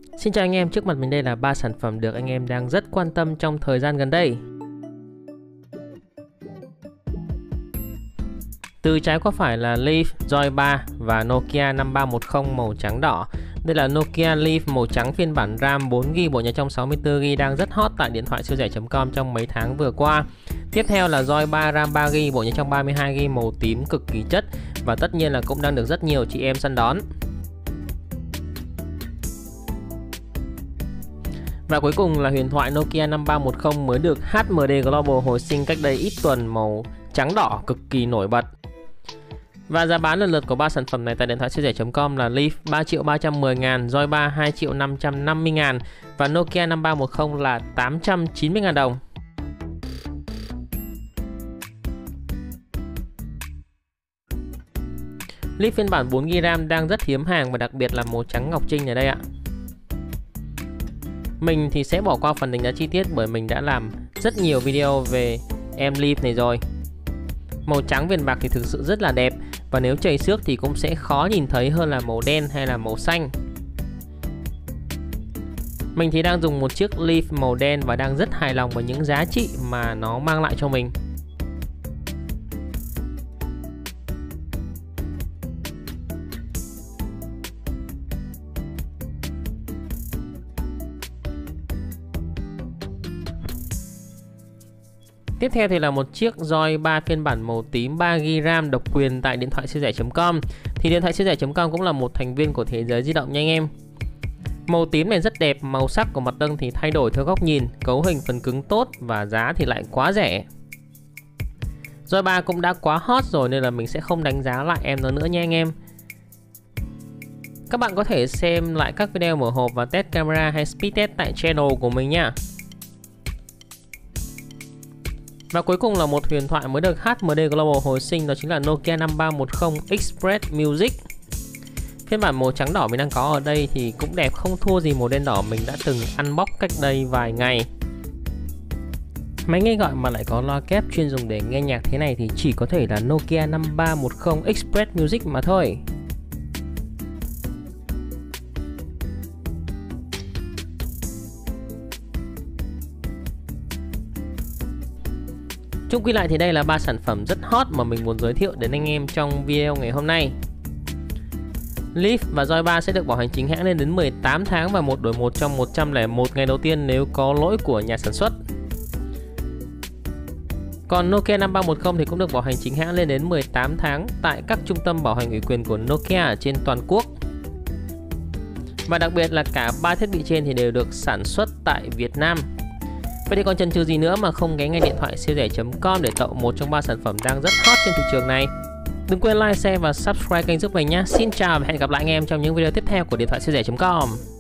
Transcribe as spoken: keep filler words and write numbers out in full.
Xin chào anh em, trước mặt mình đây là ba sản phẩm được anh em đang rất quan tâm trong thời gian gần đây. Từ trái qua phải là Leaf, Joy ba và Nokia năm ba một không màu trắng đỏ. Đây là Nokia Leaf màu trắng phiên bản RAM bốn gi ga bai, bộ nhớ trong sáu mươi tư gi ga bai đang rất hot tại điện thoại siêu rẻ chấm com trong mấy tháng vừa qua. Tiếp theo là Joy ba RAM ba gi ga bai, bộ nhớ trong ba mươi hai gi ga bai màu tím cực kỳ chất và tất nhiên là cũng đang được rất nhiều chị em săn đón. Và cuối cùng là huyền thoại Nokia năm ba một không mới được hát em đê Global hồi sinh cách đây ít tuần, màu trắng đỏ cực kỳ nổi bật. Và giá bán lần lượt của ba sản phẩm này tại điện thoại siêu rẻ chấm com là Leaf ba triệu ba trăm mười ngàn, Joy ba hai triệu năm trăm năm mươi ngàn và Nokia năm ba một không là tám trăm chín mươi ngàn đồng. Leaf phiên bản bốn gi ga bai RAM đang rất hiếm hàng và đặc biệt là màu trắng ngọc trinh ở đây ạ. Mình thì sẽ bỏ qua phần đánh giá chi tiết bởi mình đã làm rất nhiều video về em Leaf này rồi. Màu trắng viền bạc thì thực sự rất là đẹp và nếu chảy xước thì cũng sẽ khó nhìn thấy hơn là màu đen hay là màu xanh. Mình thì đang dùng một chiếc Leaf màu đen và đang rất hài lòng với những giá trị mà nó mang lại cho mình. Tiếp theo thì là một chiếc Joy ba phiên bản màu tím ba gi ga bai RAM độc quyền tại điện thoại siêu rẻ chấm com. Thì điện thoại siêu rẻ chấm com cũng là một thành viên của thế giới di động nha anh em. Màu tím này rất đẹp, màu sắc của mặt tân thì thay đổi theo góc nhìn, cấu hình phần cứng tốt và giá thì lại quá rẻ. Joy ba cũng đã quá hot rồi nên là mình sẽ không đánh giá lại em nó nữa nha anh em. Các bạn có thể xem lại các video mở hộp và test camera hay speed test tại channel của mình nha. Và cuối cùng là một huyền thoại mới được hát em đê Global hồi sinh, đó chính là Nokia năm ba một không Express Music. Phiên bản màu trắng đỏ mình đang có ở đây thì cũng đẹp không thua gì màu đen đỏ mình đã từng unbox cách đây vài ngày. Máy nghe gọi mà lại có loa kép chuyên dùng để nghe nhạc thế này thì chỉ có thể là Nokia năm ba một không Express Music mà thôi. Chung quy lại thì đây là ba sản phẩm rất hot mà mình muốn giới thiệu đến anh em trong video ngày hôm nay. Leaf và Joy ba sẽ được bảo hành chính hãng lên đến mười tám tháng và một đổi một trong một trăm lẻ một ngày đầu tiên nếu có lỗi của nhà sản xuất. Còn Nokia năm ba một không thì cũng được bảo hành chính hãng lên đến mười tám tháng tại các trung tâm bảo hành ủy quyền của Nokia ở trên toàn quốc. Và đặc biệt là cả ba thiết bị trên thì đều được sản xuất tại Việt Nam. Vậy thì còn chần chừ gì nữa mà không ghé ngay điện thoại siêu rẻ chấm com để tậu một trong ba sản phẩm đang rất hot trên thị trường này. Đừng quên like, share và subscribe kênh giúp mình nhé. Xin chào và hẹn gặp lại anh em trong những video tiếp theo của điện thoại siêu rẻ chấm com.